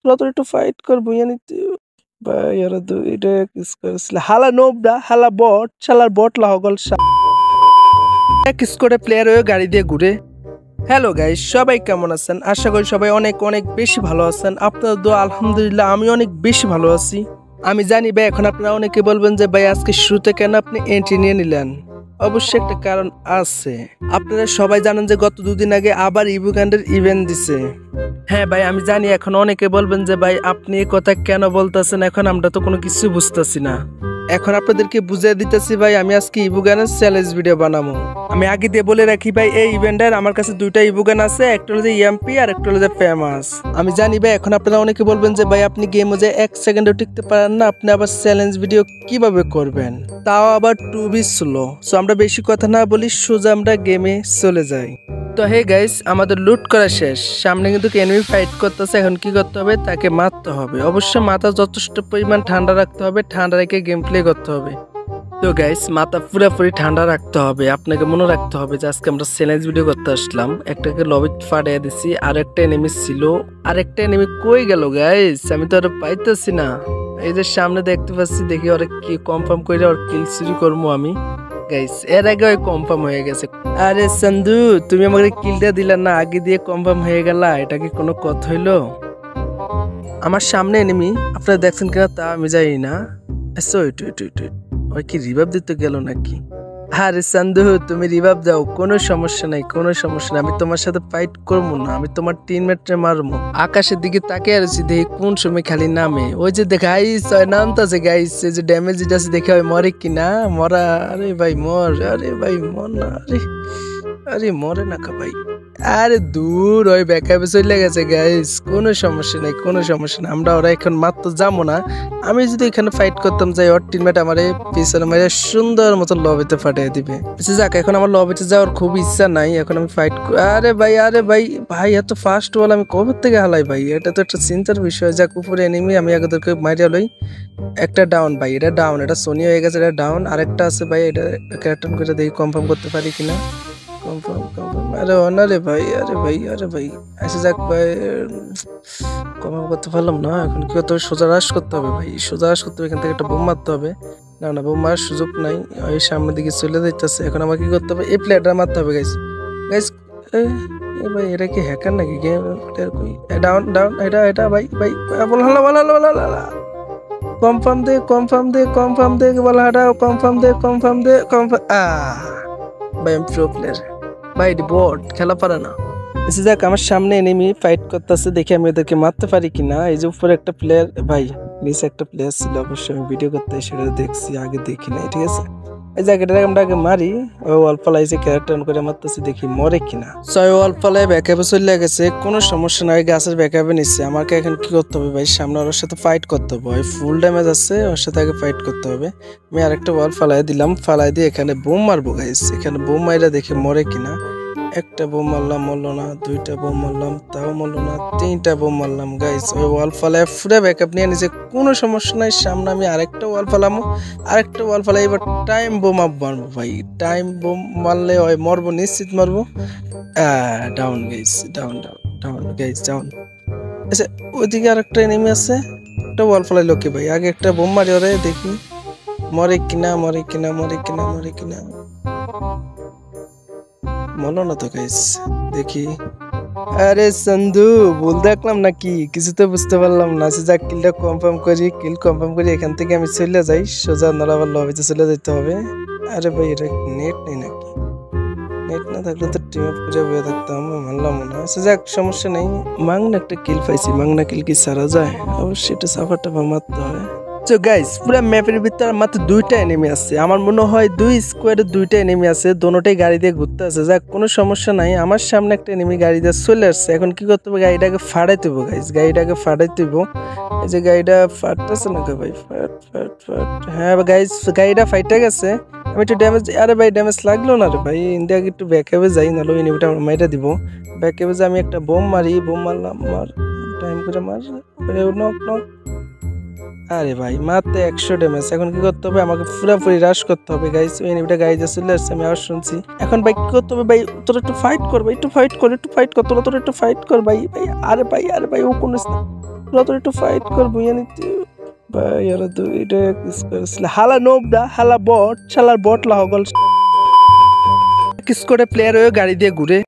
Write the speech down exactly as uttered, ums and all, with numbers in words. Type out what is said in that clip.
তোরা তোর একটু ফাইট কর বুঝে নিতে ভাই ওরা দুইটা কিস করেছিল হালা নোবডা হালা বট শালার বট লাগল কিস করে প্লেয়ার হয়ে গাড়ি দিয়ে ঘুরে। হ্যালো গাইস, সবাই কেমন আছেন? আশা করি সবাই অনেক অনেক বেশি ভালো আছেন। আপনাদের দোয়া আলহামদুলিল্লাহ আমি অনেক বেশি ভালো আছি। আমি জানি ভাই এখন আপনারা অনেকে বলবেন যে ভাই আজকে শুরুতে কেন আপনি এন্ট্রি নিয়ে নিলেন। অবশ্যই একটা কারণ আছে। আপনারা সবাই জানেন যে গত দুদিন আগে আবার ইভুগান্ডের ইভেন্ট দিছে। হ্যাঁ ভাই আমি জানি এখন অনেকে বলবেন যে ভাই আপনি এই কথা কেন বলতেছেন, এখন আমরা তো কোনো কিছু বুঝতেছি না। এখন আপনাদেরকে বুঝিয়ে দিতেছি ভাই, আমি আজকে ইভুগানের চ্যালেঞ্জ ভিডিও বানাবো। আমি আগে দিয়ে বলে রাখি ভাই এই ইভেন্টের আমার কাছে দুইটা ইভুগান আছে, একটা হলো যে ইএমপি আর একটা হলো যে ফেমাস। আমি জানি ভাই এখন আপনারা অনেকে বলবেন যে ভাই আপনি গেমে যে এক সেকেন্ডও টিকতে পারেন না, আপনি আবার চ্যালেঞ্জ ভিডিও কিভাবে করবেন, তাও আবার টু বি স্লো। সো আমরা বেশি কথা না বলি, সোজা আমরা গেমে চলে যাই। তো হে গাইস, আমাদের লুট করা শেষ, সামনে কিন্তু এনিমি ফাইট করতেছে। এখন কি করতে হবে, তাকে মারতে হবে। অবশ্যই মাথা যথেষ্ট পরিমাণ ঠান্ডা রাখতে হবে, ঠান্ডা রেখে গেম প্লে করতে হবে। তো গাইস মাথা পুরোপুরি ঠান্ডা রাখতে হবে। আপনাকে মনে রাখতে হবে যে আজকে আমরা চ্যালেঞ্জ ভিডিও করতে আসলাম। একটাকে লবি ফাটিয়ে দিছি, আর একটা এনিমি ছিল। আর একটা এনিমি কই গেল গাইস, আমি তো আর পাইতেছি না। এই যে সামনে দেখতে পাচ্ছি, দেখি ওরা কি কনফার্ম করে ওর কিল চুরি করবো আমি। গাইস এর আগে ওই কনফার্ম হয়ে গেছে। আরে সন্ধু, তুমি আমাকে কিলটা দিলা না, আগে দিয়ে কনফার্ম হয়ে গেল, এটা কি কোনো কথা হইলো? আমার সামনে এনিমি, আপনারা দেখছেন কিনা তা আমি জানি না। ওই কি রিভাইভ দিতে গেল নাকি? আরে সন্ধু, তুমি রিভাইভ দাও, কোনো সমস্যা নাই, কোনো সমস্যা নাই। আমি তোমার সাথে ফাইট করবো না, আমি তোমার টিমমেটরে মারবো। আকাশের দিকে তাকিয়ে আছি, দেখি কোন সময় খালি নামে। ওই যে গাইস নামতাছে গাইস, এই যে ড্যামেজ আছে দেখে ওই মরে কিনা মরা। আরে ভাই মর, আরে ভাই মর না, আরে আরে মরে না কা ভাই। আরে দূর, ওই ব্যাকআপে চলে গেছে গাইস, কোনো সমস্যা নেই, কোনো সমস্যা নেই। আমরা ওরা এখন মাত্র যাবো না। আমি যদি এখানে ফাইট করতাম যাই, ওর টিমমেট আমার পিছনে মেরে সুন্দর মতো লবিতে ফাটিয়ে দিবে। যাক এখন আমার লবিতে যাওয়ার খুব ইচ্ছা নাই, এখন আমি ফাইট। আরে ভাই আরে ভাই ভাই এত ফাস্ট বল আমি কবে থেকে হালাই ভাই, এটা তো একটা চিন্তার বিষয়। যাক উপরে এনিমি, আমি আগেদেরকে মারিয়া লই। একটা ডাউন ভাই, এটা ডাউন, এটা সোনি হয়ে গেছে, এটা ডাউন। আরেকটা আছে ভাই, এটা ক্যারেক্টার করে দেখি কনফার্ম করতে পারি কিনা। কনফার্ম কনফার্ম আরে অনারে ভাই, আরে ভাই আরে ভাই আচ্ছা যাক ভাই, কনফার্ম করতে পারলাম না। এখন কি করতে হবে, সোজা রাশ করতে হবে ভাই, সোজা রাশ করতে হবে। এখান থেকে একটা বোম মারতে হবে। না না বোম মারার সুযোগ নাই, ওই সামনের দিকে চলে যাইতেছে। এখন আমাকে কি করতে হবে, এই প্লেয়ারটা মারতে হবে গাইস। গাইস এ ভাই এটা কি হ্যাকার নাকি? গেম প্লেয়ার কই? ডাউন ডাউন, এটা এটা ভাই ভাই বল হালা বল হালা বল হালা। কনফার্ম দে কনফার্ম দে কনফার্ম দে বল হাটা, কনফার্ম দে কনফার্ম দে কনফার্ম। আ ভাই আমি প্রো প্লেয়ার ভাই, বট খেলা পারে না। এসে যাক আমার সামনে এনিমি ফাইট করতেছে, দেখি আমি ওদেরকে মারতে পারি কিনা। এই যে উপরে একটা প্লেয়ার ভাই, নিচে একটা প্লেয়ার ছিল, অবশ্যই আমি ভিডিও করতে সেটা দেখছি, আগে দেখি নাই, ঠিক আছে। এই জায়গাটা আমরা আগে মারি। ওই ওয়াল ফালাইছে, ক্যারেক্টার করে মারতেছি, দেখি মরে কিনা। ছয় ওয়াল ফালাই ব্যাকআপে চলে গেছে, কোনো সমস্যা নয়, গাছের ব্যাকআপে নিচ্ছে। আমাকে এখন কি করতে হবে ভাই, সামনে ওর সাথে ফাইট করতে হবে। ওই ফুল ড্যামেজ আছে, ওর সাথে আগে ফাইট করতে হবে। আমি আরেকটা ওয়াল ফালাই দিলাম, ফালাই দিয়ে এখানে বোম মারবো গাইস। এখানে বোম মাইরা দেখে মরে কিনা। একটা বোম মারলাম, মরলো না। দুইটা বোম মারলাম, তাও মরলো না। তিনটা বোম মারলাম গাইস। ওই ওয়াল ফালায় ফুরে ব্যাকআপ নিয়ে নিচে, কোনো সমস্যা নাই। সামনে আমি আরেকটা ওয়াল ফালামো, আরেকটা ওয়াল ফালাই এবার টাইম বোম আপ মারবো ভাই। টাইম বোম মারলে ওই মরবো, নিশ্চিত মরবো। Down guys, down down down guys down. আচ্ছা ওইদিকে আরেকটা এনিমি আছে, একটা ওয়াল ফালাই লোকে ভাই। আগে একটা বোম মারি ওরে, দেখি মরে কিনা মরে কিনা মরে কিনা মরে কিনা। মনে না তো গাইস, দেখি। আরে সন্ধু ভুল দেখলাম নাকি, কিছু তো বুঝতে পারলাম না। যাক কিলটা কনফার্ম করি, কিল কনফার্ম করি, এখান থেকে আমি চলে যাই সোজা নরাবার লবিতে চলে যেতে হবে। আরে ভাই এটা নেট নেই নাকি? নেট না থাকলে তো টিম আপ করে বয়ে থাকতাম, মানলাম না। আচ্ছা যাক সমস্যা নেই। মাংনা একটা কিল পাইছি, মাংনা কিল কি সারা যায়? অবশ্যই এটা সাফার টাফা মারতে হয়। তো গাইস পুরো ম্যাপের ভিতরে মাত্র দুইটা এনিমি আছে, আমার মনে হয় দুই স্কোয়াডে দুইটা এনিমি আছে, দোনোটাই গাড়ি দিয়ে ঘুরতে আছে। যাক কোনো সমস্যা নাই। আমার সামনে একটা এনিমি গাড়ি দিয়ে চলে আসছে, এখন কি করতে হবে, গাড়িটাকে ফাটাইতে হবে গাইস, গাড়িটাকে ফাটাইতে হবে। এই যে গাড়িটা ফাটতেছে না ভাই, ফাট ফাট ফাট। হ্যাঁ গাইস গাড়িটা ফাইটে গেছে, আমি একটু ড্যামেজ। আরে ভাই ড্যামেজ লাগলো না রে ভাই, ইন্ডিয়াকে একটু ব্যাকআপে যাই, নাহলে এনিমিটা আমার মাইরা দিব। ব্যাকআপে যে আমি একটা বোম মারি, বোম মারলাম, মার টাইম করে মার, নক নক। আরে ভাই মাত্র একশো ড্যামেজ। এখন কি করতে হবে, আমাকে পুরোপুরি রাশ করতে হবে গাইস। ওই এনিমিটা গাড়িতে চলে আসছে, আমি আওয়াজ শুনছি। এখন ভাই কি করতে হবে ভাই, তোরা একটু ফাইট কর ভাই, একটু ফাইট কর, একটু ফাইট কর, তোরা তোরা একটু ফাইট কর ভাই ভাই। আরে ভাই আরে ভাই ও কোন ওরা তো একটু ফাইট করবো জানি তো ভাই ওরা তো এটা কিস করেছিল হালা নোবদা হালা বট শালার বট লাহগল কিস করে প্লেয়ার হয়ে গাড়ি দিয়ে ঘুরে